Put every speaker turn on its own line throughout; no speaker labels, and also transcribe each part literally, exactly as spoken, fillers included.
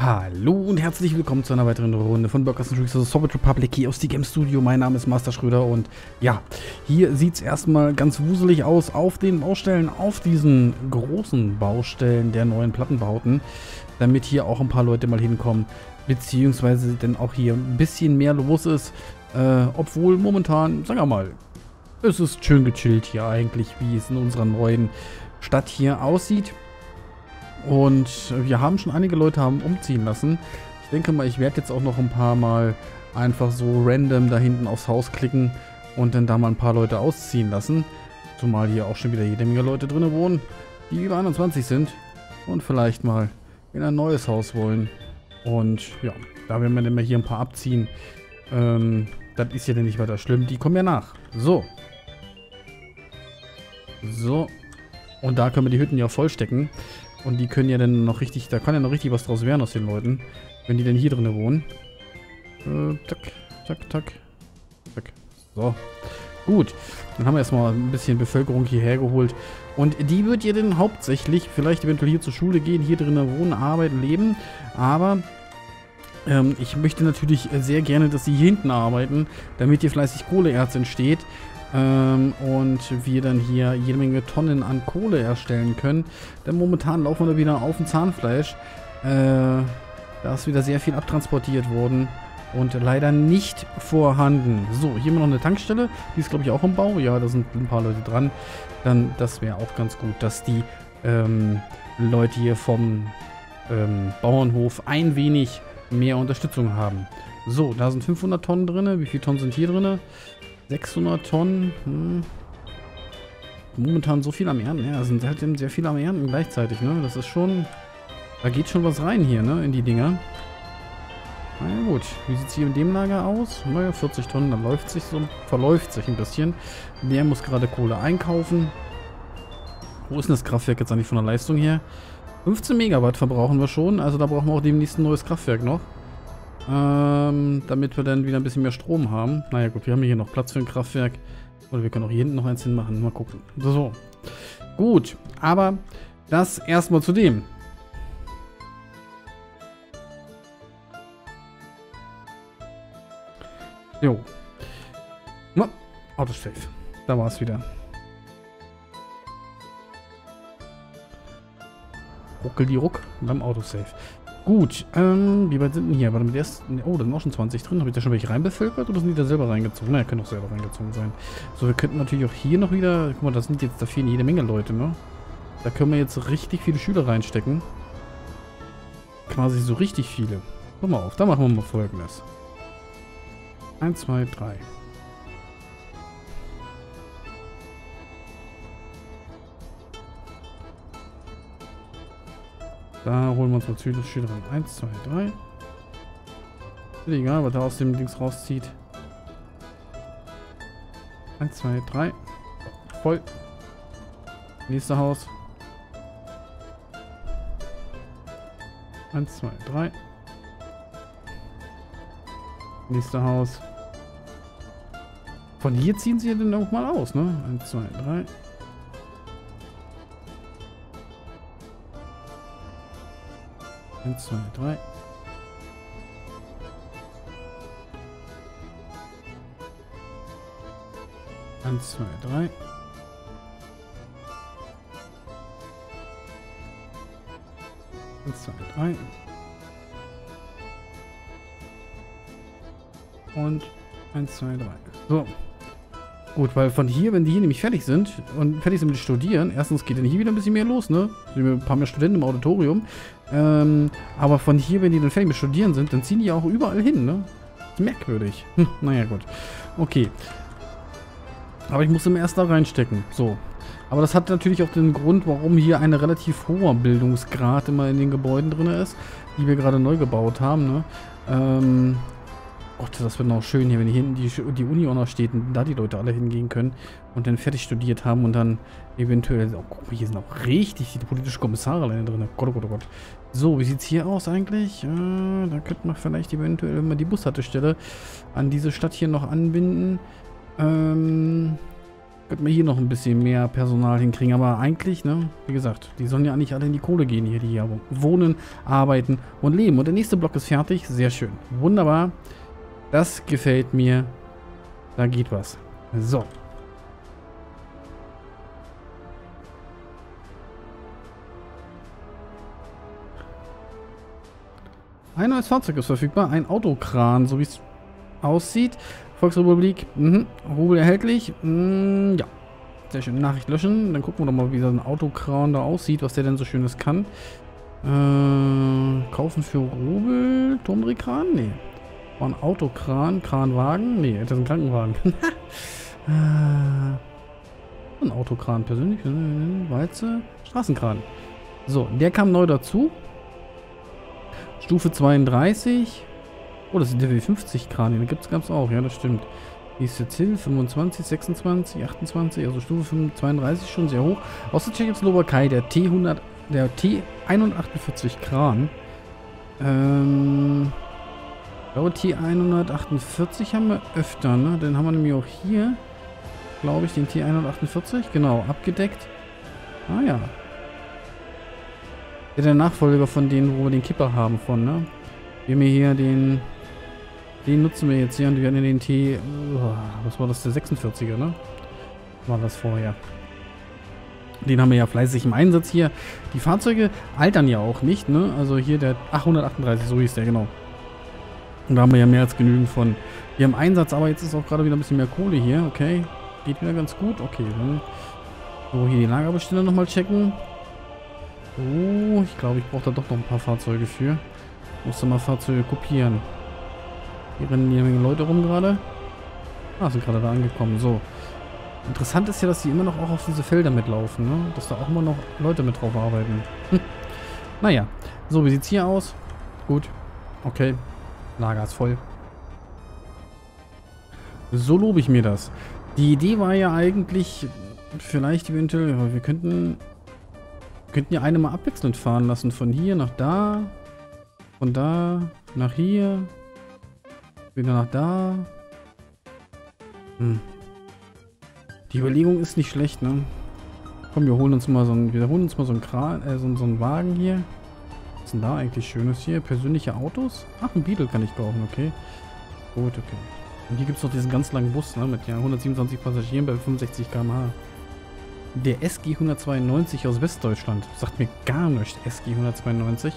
Hallo und herzlich willkommen zu einer weiteren Runde von Burgers Tricks, also Soviet Republic hier aus die Game Studio. Mein Name ist Master Schröder und ja, hier sieht es erstmal ganz wuselig aus auf den Baustellen, auf diesen großen Baustellen der neuen Plattenbauten, damit hier auch ein paar Leute mal hinkommen, beziehungsweise denn auch hier ein bisschen mehr los ist, äh, obwohl momentan, sagen wir mal, es ist schön gechillt hier eigentlich, wie es in unserer neuen Stadt hier aussieht. Und wir haben schon einige Leute haben umziehen lassen. Ich denke mal, ich werde jetzt auch noch ein paar Mal einfach so random da hinten aufs Haus klicken und dann da mal ein paar Leute ausziehen lassen. Zumal hier auch schon wieder jede Menge Leute drin wohnen, die über einundzwanzig sind und vielleicht mal in ein neues Haus wollen. Und ja, da werden wir dann mal hier ein paar abziehen. Ähm, das ist ja dann nicht weiter schlimm. Die kommen ja nach. So. So. Und da können wir die Hütten ja vollstecken. Und die können ja dann noch richtig, da kann ja noch richtig was draus werden aus den Leuten, wenn die denn hier drinnen wohnen. Äh, zack, zack, zack, zack. So. Gut. Dann haben wir erstmal ein bisschen Bevölkerung hierher geholt. Und die wird ja dann hauptsächlich vielleicht eventuell hier zur Schule gehen, hier drinnen wohnen, arbeiten, leben. Aber ähm, ich möchte natürlich sehr gerne, dass sie hier hinten arbeiten, damit hier fleißig Kohleerz entsteht. Ähm, und wir dann hier jede Menge Tonnen an Kohle erstellen können. Denn momentan laufen wir da wieder auf dem Zahnfleisch. Äh, da ist wieder sehr viel abtransportiert worden und leider nicht vorhanden. So, hier haben wir noch eine Tankstelle. Die ist, glaube ich, auch im Bau. Ja, da sind ein paar Leute dran. Dann, das wäre auch ganz gut, dass die ähm, Leute hier vom ähm, Bauernhof ein wenig mehr Unterstützung haben. So, da sind fünfhundert Tonnen drin. Wie viele Tonnen sind hier drin? sechshundert Tonnen. Hm. Momentan so viel am Ernten. Ja, sind halt sehr viel am Ernten gleichzeitig, ne? Das ist schon... Da geht schon was rein hier, ne? In die Dinger. Na ja, gut. Wie sieht es hier in dem Lager aus? Naja, vierzig Tonnen. Da läuft sich so... Verläuft sich ein bisschen. Der muss gerade Kohle einkaufen. Wo ist denn das Kraftwerk jetzt eigentlich von der Leistung her? fünfzehn Megawatt verbrauchen wir schon. Also da brauchen wir auch demnächst ein neues Kraftwerk noch. Ähm, damit wir dann wieder ein bisschen mehr Strom haben. Naja gut, wir haben hier noch Platz für ein Kraftwerk. Oder wir können auch hier hinten noch eins hinmachen. Mal gucken. So. Gut, aber das erstmal zu dem. Jo. No, Autosave. Da war es wieder. Ruckel die Ruck beim Autosave. Gut, ähm, wie weit sind denn hier? Warte mal, der ist, oh, da sind auch schon zwanzig drin. Habe ich da schon welche reinbevölkert oder sind die da selber reingezogen? Naja, können auch selber reingezogen sein. So, wir könnten natürlich auch hier noch wieder, guck mal, das sind jetzt, da fehlen jede Menge Leute, ne? Da können wir jetzt richtig viele Schüler reinstecken. Quasi so richtig viele. Guck mal auf, da machen wir mal Folgendes. eins, zwei, drei. Da holen wir uns mal Schüler rein. eins, zwei, drei. Ist egal, was da aus dem Dings rauszieht. eins, zwei, drei. Voll. Nächste Haus. eins, zwei, drei. Nächste Haus. Von hier ziehen sie ja dann auch mal aus, ne? eins, zwei, drei. eins, zwei, drei. eins, zwei, drei. eins, zwei, drei. Und eins, zwei, drei. So. Gut, weil von hier, wenn die hier nämlich fertig sind und fertig sind mit Studieren, erstens geht dann hier wieder ein bisschen mehr los, ne? Sind wir ein paar mehr Studenten im Auditorium. Ähm, aber von hier, wenn die dann fertig mit Studieren sind, dann ziehen die ja auch überall hin, ne? Das ist merkwürdig. Hm, naja, gut. Okay. Aber ich muss immer erst da reinstecken. So. Aber das hat natürlich auch den Grund, warum hier ein relativ hoher Bildungsgrad immer in den Gebäuden drin ist, die wir gerade neu gebaut haben, ne? Ähm... Gott, das wird noch schön hier, wenn hier hinten die, die Uni auch noch steht und da die Leute alle hingehen können und dann fertig studiert haben und dann eventuell... Oh, guck mal, hier sind auch richtig viele politische Kommissare alleine drin. Gott, oh Gott, oh Gott. So, wie sieht es hier aus eigentlich? Äh, da könnte man vielleicht eventuell mal die Bushaltestelle an diese Stadt hier noch anbinden. Ähm... Könnten wir hier noch ein bisschen mehr Personal hinkriegen. Aber eigentlich, ne, wie gesagt, die sollen ja eigentlich alle in die Kohle gehen hier, die hier wohnen, arbeiten und leben. Und der nächste Block ist fertig. Sehr schön. Wunderbar. Das gefällt mir. Da geht was. So. Ein neues Fahrzeug ist verfügbar. Ein Autokran, so wie es aussieht. Volksrepublik. Mhm. Rubel erhältlich. Mhm, ja. Sehr schön. Nachricht löschen. Dann gucken wir doch mal, wie so ein Autokran da aussieht, was der denn so Schönes kann. Äh, kaufen für Rubel. Turmdrehkran? Nee. War ein Autokran. Kranwagen? Nee, das ist ein Krankenwagen. äh, ein Autokran persönlich. Walze. Straßenkran. So, der kam neu dazu. Stufe zweiunddreißig. Oh, das ist der W fünfzig Kran. Den gibt es auch. Ja, das stimmt. Hier ist jetzt Hill. fünfundzwanzig, sechsundzwanzig, achtundzwanzig. Also Stufe zweiunddreißig schon sehr hoch. Aus der Tschechoslowakei der T hundert, der T hundertachtundvierzig Kran. Ähm, ich glaube T hundertachtundvierzig haben wir öfter, ne? Den haben wir nämlich auch hier. Glaube ich, den T hundertachtundvierzig. Genau, abgedeckt. Ah ja. Der Nachfolger von denen, wo wir den Kipper haben von, ne? Wir haben hier den... Den nutzen wir jetzt hier und wir hatten den T... Oh, was war das? Der sechsundvierziger, ne? War das vorher. Den haben wir ja fleißig im Einsatz hier. Die Fahrzeuge altern ja auch nicht, ne? Also hier der... Ach, hundertachtunddreißig, so hieß der, genau. Und da haben wir ja mehr als genügend von. Wir haben Einsatz, aber jetzt ist auch gerade wieder ein bisschen mehr Kohle hier. Okay, geht wieder ganz gut. Okay, dann... So, hier die Lagerbestände nochmal checken. Oh, ich glaube, ich brauche da doch noch ein paar Fahrzeuge für. Musste mal Fahrzeuge kopieren. Hier rennen jede Menge Leute rum gerade. Ah, sind gerade da angekommen. So. Interessant ist ja, dass die immer noch auch auf diese Felder mitlaufen, ne? Dass da auch immer noch Leute mit drauf arbeiten. Hm. Naja. So, wie sieht's hier aus? Gut. Okay. Lager ist voll. So lobe ich mir das. Die Idee war ja eigentlich, vielleicht eventuell, wir könnten... könnten ja eine mal abwechselnd fahren lassen. Von hier nach da. Von da nach hier. Wieder nach da. Hm. Die Überlegung ist nicht schlecht, ne? Komm, wir holen uns mal so einen, wir holen uns mal so einen Kran, äh, so, so einen Wagen hier. Was ist denn da eigentlich Schönes hier? Persönliche Autos? Ach, ein Beetle kann ich kaufen, okay. Gut, okay. Und hier gibt es noch diesen ganz langen Bus, ne? Mit ja hundertsiebenundzwanzig Passagieren bei fünfundsechzig Kilometer pro Stunde. Der S G hundertzweiundneunzig aus Westdeutschland. Sagt mir gar nichts, S G hundertzweiundneunzig.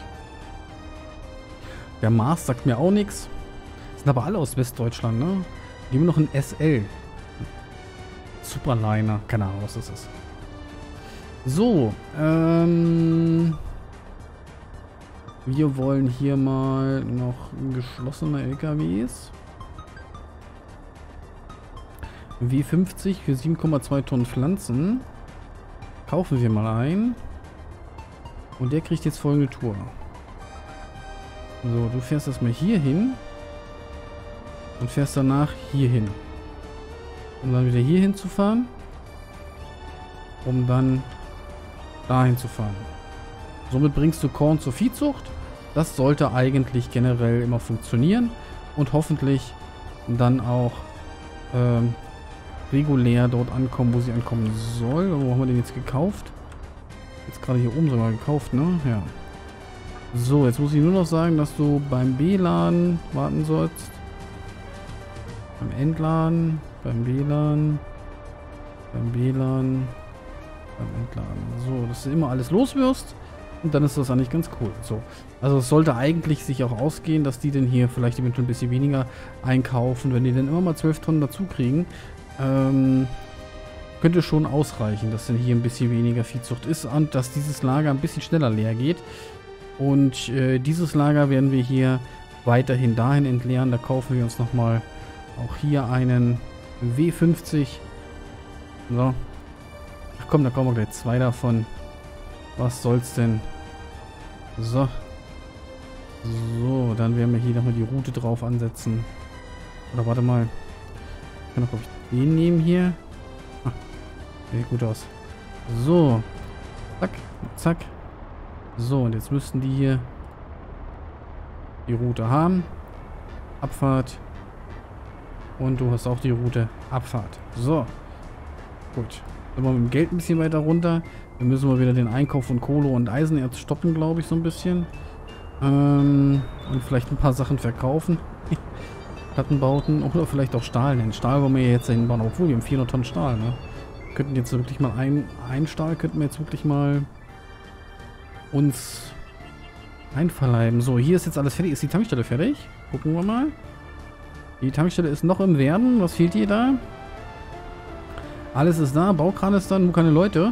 Der Mars sagt mir auch nichts. Sind aber alle aus Westdeutschland, ne? Die haben noch ein S L. Superliner. Keine Ahnung, was das ist. So, ähm... wir wollen hier mal noch geschlossene L K Ws. W fünfzig für sieben Komma zwei Tonnen Pflanzen. Kaufen wir mal ein. Und der kriegt jetzt folgende Tour. So, du fährst erstmal hier hin. Und fährst danach hier hin. Um dann wieder hier hinzufahren. Um dann dahin zu fahren. Somit bringst du Korn zur Viehzucht. Das sollte eigentlich generell immer funktionieren. Und hoffentlich dann auch ähm, regulär dort ankommen, wo sie ankommen soll. Wo haben wir den jetzt gekauft? Jetzt gerade hier oben sogar gekauft, ne? Ja. So, jetzt muss ich nur noch sagen, dass du beim B-Laden warten sollst. Beim Entladen, beim B-Laden, beim B-Laden, beim Entladen. So, dass du immer alles los wirst. Und dann ist das eigentlich ganz cool. So, also es sollte eigentlich sich auch ausgehen, dass die denn hier vielleicht eventuell ein bisschen weniger einkaufen. Wenn die dann immer mal zwölf Tonnen dazu kriegen, ähm, könnte schon ausreichen, dass dann hier ein bisschen weniger Viehzucht ist und dass dieses Lager ein bisschen schneller leer geht. Und äh, dieses Lager werden wir hier weiterhin dahin entleeren. Da kaufen wir uns nochmal auch hier einen W fünfzig. So. Ach komm, da kommen wir gleich zwei davon. Was soll's denn? So. So, dann werden wir hier nochmal die Route drauf ansetzen. Oder warte mal. Ich kann doch, glaube ich, den nehmen hier. Ah, sieht gut aus. So. Zack, zack. So, und jetzt müssten die hier die Route haben. Abfahrt. Und du hast auch die Route Abfahrt. So. Gut. Sind wir mit dem Geld ein bisschen weiter runter. Wir müssen mal wieder den Einkauf von Kohle und Eisenerz stoppen, glaube ich, so ein bisschen. Ähm, und vielleicht ein paar Sachen verkaufen. Plattenbauten oder vielleicht auch Stahl. Den Stahl wollen wir ja jetzt hinbauen. Obwohl, wir haben vierhundert Tonnen Stahl, ne? Wir könnten jetzt wirklich mal ein, ein Stahl könnten wir jetzt wirklich mal uns einverleiben. So, hier ist jetzt alles fertig. Ist die Tankstelle fertig? Gucken wir mal. Die Tankstelle ist noch im Werden. Was fehlt hier da? Alles ist da. Baukran ist da. Nur keine Leute.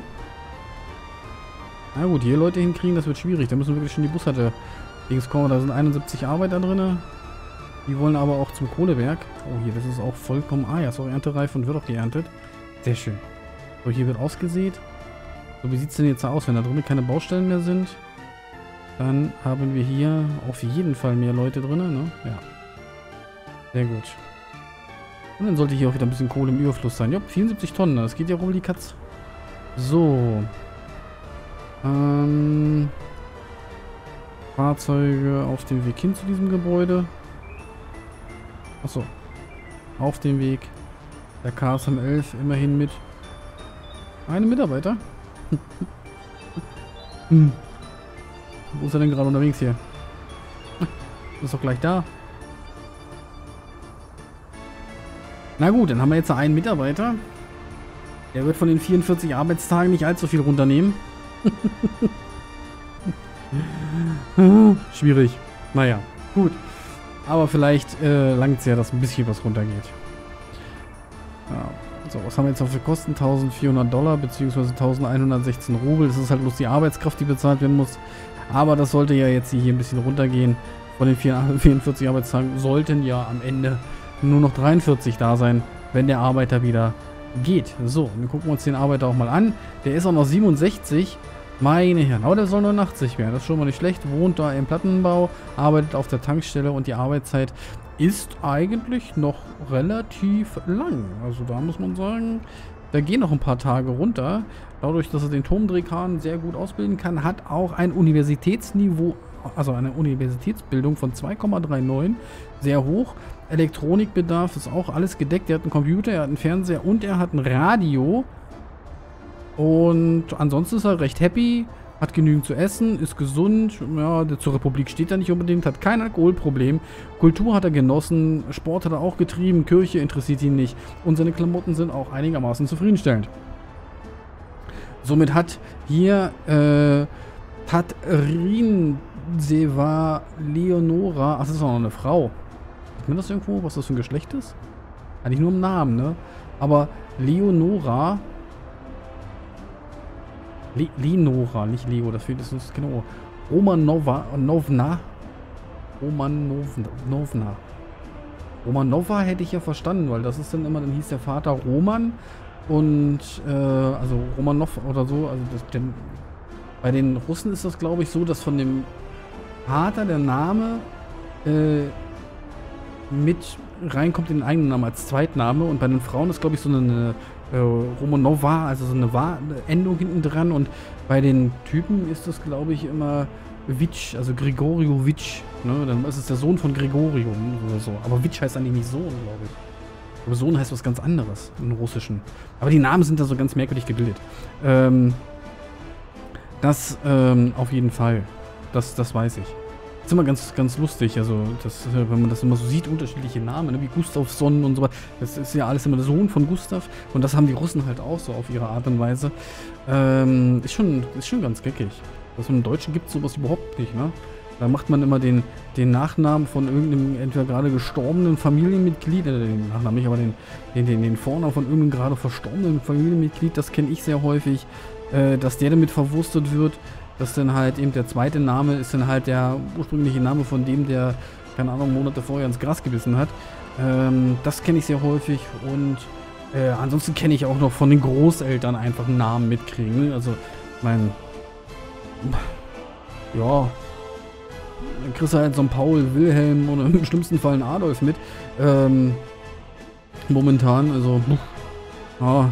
Na gut, hier Leute hinkriegen, das wird schwierig. Da müssen wir wirklich schon die Bushalte Dings kommen. Da sind einundsiebzig Arbeiter drin. Die wollen aber auch zum Kohlewerk. Oh, hier, das ist auch vollkommen... Ah ja, ist auch erntereif und wird auch geerntet. Sehr schön. So, hier wird ausgesät. So, wie sieht es denn jetzt aus? Wenn da drinnen keine Baustellen mehr sind, dann haben wir hier auf jeden Fall mehr Leute drin, ne? Ja. Sehr gut. Und dann sollte hier auch wieder ein bisschen Kohle im Überfluss sein. Ja, vierundsiebzig Tonnen, das geht ja rubbel die Katz. So. Ähm... Fahrzeuge auf dem Weg hin zu diesem Gebäude. Achso. Auf dem Weg. Der K S M elf immerhin mit einem Mitarbeiter. hm. Wo ist er denn gerade unterwegs hier? Ist doch gleich da. Na gut, dann haben wir jetzt einen Mitarbeiter. Der wird von den vierundvierzig Arbeitstagen nicht allzu viel runternehmen. Schwierig. Naja, gut. Aber vielleicht äh, langt es ja, dass ein bisschen was runtergeht. Ja. So, was haben wir jetzt noch für Kosten? eintausendvierhundert Dollar bzw. eintausendeinhundertsechzehn Rubel. Das ist halt bloß die Arbeitskraft, die bezahlt werden muss. Aber das sollte ja jetzt hier ein bisschen runtergehen. Von den vierundvierzig Arbeitstagen sollten ja am Ende nur noch dreiundvierzig da sein, wenn der Arbeiter wieder geht. So, wir gucken uns den Arbeiter auch mal an. Der ist auch noch siebenundsechzig. Meine Herren, aber der soll neunundachtzig werden. Das ist schon mal nicht schlecht. Wohnt da im Plattenbau, arbeitet auf der Tankstelle und die Arbeitszeit ist eigentlich noch relativ lang. Also da muss man sagen, da gehen noch ein paar Tage runter. Dadurch, dass er den Turmdrehkran sehr gut ausbilden kann, hat auch ein Universitätsniveau, also eine Universitätsbildung von zwei Komma neununddreißig, sehr hoch. Elektronikbedarf ist auch alles gedeckt. Er hat einen Computer, er hat einen Fernseher und er hat ein Radio. Und ansonsten ist er recht happy, hat genügend zu essen, ist gesund, ja, zur Republik steht er nicht unbedingt, hat kein Alkoholproblem, Kultur hat er genossen, Sport hat er auch getrieben, Kirche interessiert ihn nicht und seine Klamotten sind auch einigermaßen zufriedenstellend. Somit hat hier äh, Tatrinseva Leonora, ach, das ist auch noch eine Frau. Sieht man das irgendwo, was das für ein Geschlecht ist? Eigentlich nur im Namen, ne? Aber Leonora... Le Lenora, nicht Leo, das fehlt uns genau. Romanova, Novna. Romanovna. Romanova hätte ich ja verstanden, weil das ist dann immer, dann hieß der Vater Roman und, äh, also Romanov oder so, also das, denn, bei den Russen ist das, glaube ich, so, dass von dem Vater der Name, äh, mit reinkommt in den eigenen Namen als Zweitname und bei den Frauen ist, glaube ich, so eine äh, Romanova, also so eine Endung hinten dran und bei den Typen ist das, glaube ich, immer Witsch, also Grigoriowitsch, ne? Dann ist es der Sohn von Gregorium oder so, aber Witsch heißt eigentlich nicht Sohn, glaube ich. Aber Sohn heißt was ganz anderes im Russischen. Aber die Namen sind da so ganz merkwürdig gebildet. Ähm, das ähm, auf jeden Fall, das, das weiß ich. Das ist immer ganz, ganz lustig, also das, wenn man das immer so sieht, unterschiedliche Namen, ne, wie Gustavson und so was. Das ist ja alles immer der Sohn von Gustav und das haben die Russen halt auch so auf ihre Art und Weise. Ähm, ist schon, ist schon ganz geckig. Also im Deutschen gibt es sowas überhaupt nicht, ne? Da macht man immer den, den Nachnamen von irgendeinem entweder gerade gestorbenen Familienmitglied, äh, den Nachnamen nicht, aber den, den, den, den Vornamen von irgendeinem gerade verstorbenen Familienmitglied, das kenne ich sehr häufig, äh, dass der damit verwurstet wird. Dass dann halt eben der zweite Name ist dann halt der ursprüngliche Name von dem, der, keine Ahnung, Monate vorher ins Gras gebissen hat. Ähm, das kenne ich sehr häufig und äh, ansonsten kenne ich auch noch von den Großeltern einfach einen Namen mitkriegen. Ne? Also, mein, ja, dann kriegst du halt so einen Paul, Wilhelm oder im schlimmsten Fall einen Adolf mit. Ähm, momentan, also, ja.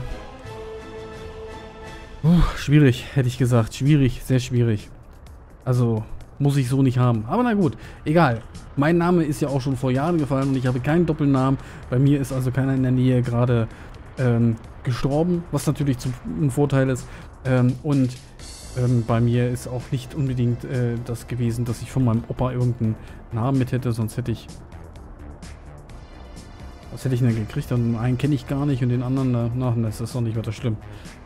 Uh, schwierig, hätte ich gesagt. Schwierig, sehr schwierig. Also, muss ich so nicht haben. Aber na gut, egal. Mein Name ist ja auch schon vor Jahren gefallen und ich habe keinen Doppelnamen. Bei mir ist also keiner in der Nähe gerade ähm, gestorben, was natürlich zum, ein Vorteil ist. Ähm, und ähm, bei mir ist auch nicht unbedingt äh, das gewesen, dass ich von meinem Opa irgendeinen Namen mit hätte, sonst hätte ich... Was hätte ich denn gekriegt? Und einen kenne ich gar nicht und den anderen, na, na das ist doch nicht weiter schlimm.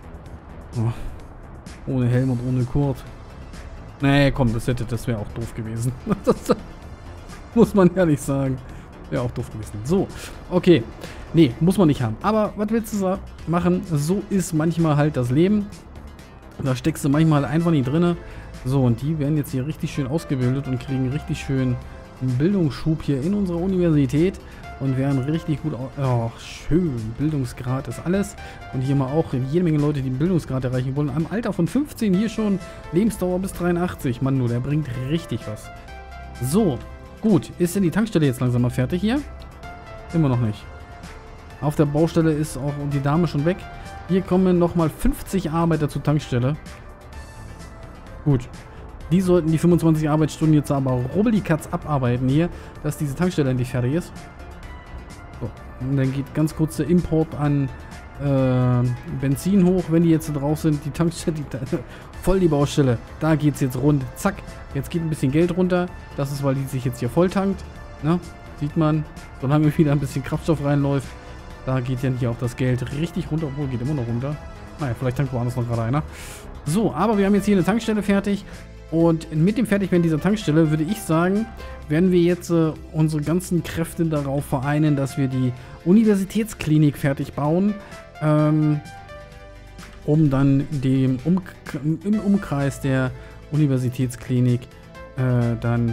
Oh. Ohne Helm und ohne Kurt. Nee, komm, das hätte, das wäre auch doof gewesen. Das muss man ehrlich sagen. Wäre auch doof gewesen. So, okay. Nee, muss man nicht haben. Aber was willst du machen? So ist manchmal halt das Leben. Da steckst du manchmal einfach nicht drin. So, und die werden jetzt hier richtig schön ausgebildet und kriegen richtig schön einen Bildungsschub hier in unserer Universität. Und werden richtig gut... Oh, schön. Bildungsgrad ist alles. Und hier mal auch jede Menge Leute, die einen Bildungsgrad erreichen wollen. Am Alter von fünfzehn hier schon Lebensdauer bis dreiundachtzig. Mann, nur, der bringt richtig was. So, gut. Ist denn die Tankstelle jetzt langsam mal fertig hier? Immer noch nicht. Auf der Baustelle ist auch die Dame schon weg. Hier kommen nochmal fünfzig Arbeiter zur Tankstelle. Gut. Die sollten die fünfundzwanzig Arbeitsstunden jetzt aber rubbeldi-katz abarbeiten hier, dass diese Tankstelle endlich fertig ist. So. Und dann geht ganz kurz der Import an äh, Benzin hoch, wenn die jetzt drauf sind. Die Tankstelle, die, voll die Baustelle. Da geht es jetzt rund. Zack. Jetzt geht ein bisschen Geld runter. Das ist, weil die sich jetzt hier voll tankt. Ne? Sieht man. Solange wieder ein bisschen Kraftstoff reinläuft. Da geht ja hier auch das Geld richtig runter. Obwohl, geht immer noch runter. Naja, vielleicht tankt woanders noch gerade einer. So, aber wir haben jetzt hier eine Tankstelle fertig. Und mit dem Fertigwerden dieser Tankstelle würde ich sagen, werden wir jetzt äh, unsere ganzen Kräfte darauf vereinen, dass wir die Universitätsklinik fertig bauen, ähm, um dann dem um im Umkreis der Universitätsklinik äh, dann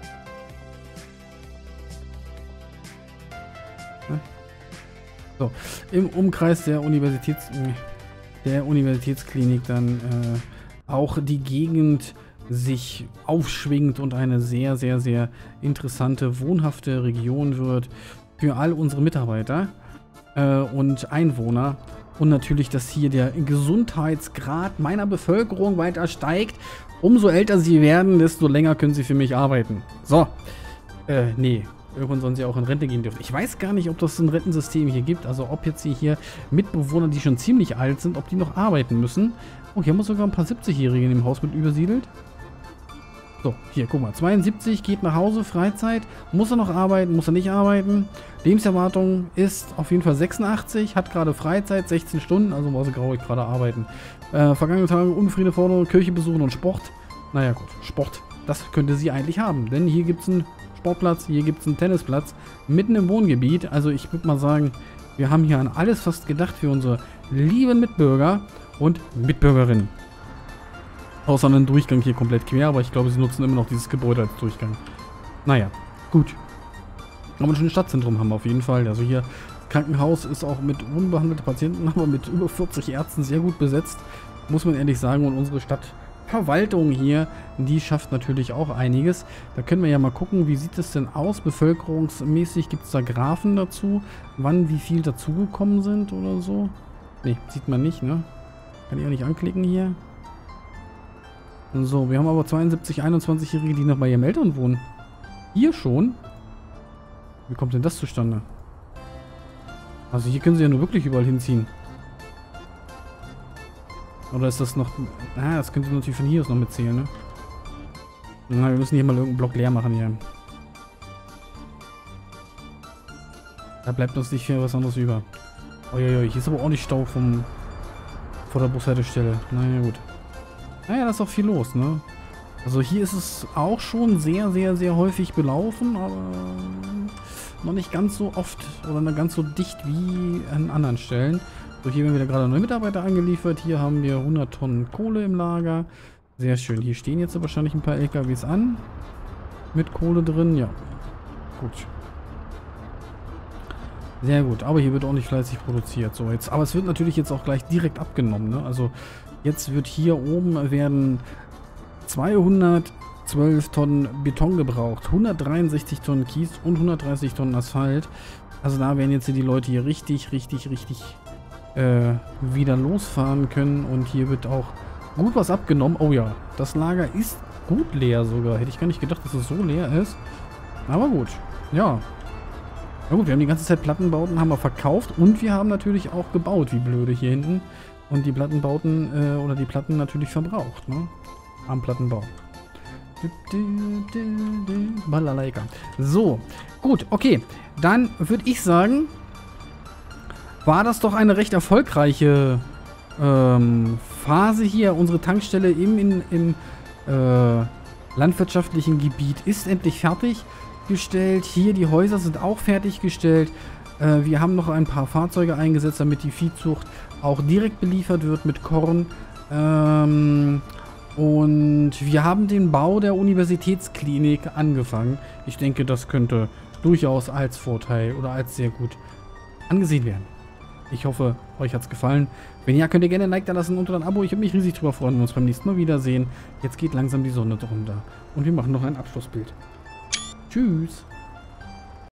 äh, so, im Umkreis der Universitäts der Universitätsklinik dann äh, auch die Gegend sich aufschwingt und eine sehr, sehr, sehr interessante, wohnhafte Region wird für all unsere Mitarbeiter äh, und Einwohner. Und natürlich, dass hier der Gesundheitsgrad meiner Bevölkerung weiter steigt. Umso älter sie werden, desto länger können sie für mich arbeiten. So. Äh, nee. Irgendwann sollen sie auch in Rente gehen dürfen. Ich weiß gar nicht, ob das ein Rentensystem hier gibt. Also ob jetzt hier Mitbewohner, die schon ziemlich alt sind, ob die noch arbeiten müssen. Oh, hier haben wir sogar ein paar siebzigjährige im Haus mit übersiedelt. So, hier, guck mal. zweiundsiebzig, geht nach Hause, Freizeit. Muss er noch arbeiten, muss er nicht arbeiten. Lebenserwartung ist auf jeden Fall sechsundachtzig, hat gerade Freizeit, sechzehn Stunden, also muss er grauig gerade arbeiten. Äh, vergangene Tage, Unfriede, Forderung, Kirche besuchen und Sport. Naja gut, Sport, das könnte sie eigentlich haben. Denn hier gibt es einen Sportplatz, hier gibt es einen Tennisplatz, mitten im Wohngebiet. Also ich würde mal sagen, wir haben hier an alles fast gedacht für unsere lieben Mitbürger und Mitbürgerinnen. Außer einen Durchgang hier komplett quer, aber ich glaube, sie nutzen immer noch dieses Gebäude als Durchgang. Naja, gut. Aber ein schönes Stadtzentrum haben wir auf jeden Fall. Also hier, Krankenhaus ist auch mit unbehandelten Patienten, aber mit über vierzig Ärzten sehr gut besetzt. Muss man ehrlich sagen. Und unsere Stadtverwaltung hier, die schafft natürlich auch einiges. Da können wir ja mal gucken, wie sieht es denn aus? Bevölkerungsmäßig gibt es da Graphen dazu, wann wie viel dazugekommen sind oder so. Ne, sieht man nicht, ne? Kann ich auch nicht anklicken hier. So, wir haben aber zweiundsiebzig, einundzwanzigjährige, die noch bei ihren Eltern wohnen. Hier schon? Wie kommt denn das zustande? Also hier können sie ja nur wirklich überall hinziehen. Oder ist das noch... Ah, das könnte natürlich von hier aus noch mitzählen, ne? Na, wir müssen hier mal irgendeinen Block leer machen hier. Da bleibt uns nicht viel was anderes über. Uiuiui, hier ist aber ordentlich Stau vom... vor der Bushaltestelle. Naja, gut. Naja, da ist auch viel los, ne? Also hier ist es auch schon sehr, sehr, sehr häufig belaufen, aber noch nicht ganz so oft oder nicht ganz so dicht wie an anderen Stellen. So, hier werden wieder gerade neue Mitarbeiter angeliefert. Hier haben wir hundert Tonnen Kohle im Lager. Sehr schön. Hier stehen jetzt wahrscheinlich ein paar L K Ws an. Mit Kohle drin, ja. Gut. Sehr gut. Aber hier wird auch nicht fleißig produziert. So, jetzt, aber es wird natürlich jetzt auch gleich direkt abgenommen, ne? Also jetzt wird hier oben werden zweihundertzwölf Tonnen Beton gebraucht, hundertdreiundsechzig Tonnen Kies und hundertdreißig Tonnen Asphalt. Also da werden jetzt die Leute hier richtig, richtig, richtig äh, wieder losfahren können. Und hier wird auch gut was abgenommen. Oh ja, das Lager ist gut leer sogar. Hätte ich gar nicht gedacht, dass es so leer ist. Aber gut, ja. Na gut, wir haben die ganze Zeit Plattenbauten haben wir verkauft und wir haben natürlich auch gebaut, wie blöde hier hinten. Und die Plattenbauten äh, oder die Platten natürlich verbraucht, ne? Am Plattenbau. Balalaika. So, gut, okay. Dann würde ich sagen, war das doch eine recht erfolgreiche ähm, Phase hier. Unsere Tankstelle im, in, im äh, landwirtschaftlichen Gebiet ist endlich fertiggestellt. Hier die Häuser sind auch fertiggestellt. Äh, wir haben noch ein paar Fahrzeuge eingesetzt, damit die Viehzucht auch direkt beliefert wird mit Korn. Ähm, und wir haben den Bau der Universitätsklinik angefangen. Ich denke, das könnte durchaus als Vorteil oder als sehr gut angesehen werden. Ich hoffe, euch hat es gefallen. Wenn ja, könnt ihr gerne ein Like da lassen und ein Abo. Ich würde mich riesig drüber freuen, wenn wir uns beim nächsten Mal wiedersehen. Jetzt geht langsam die Sonne drunter. Und wir machen noch ein Abschlussbild. Tschüss.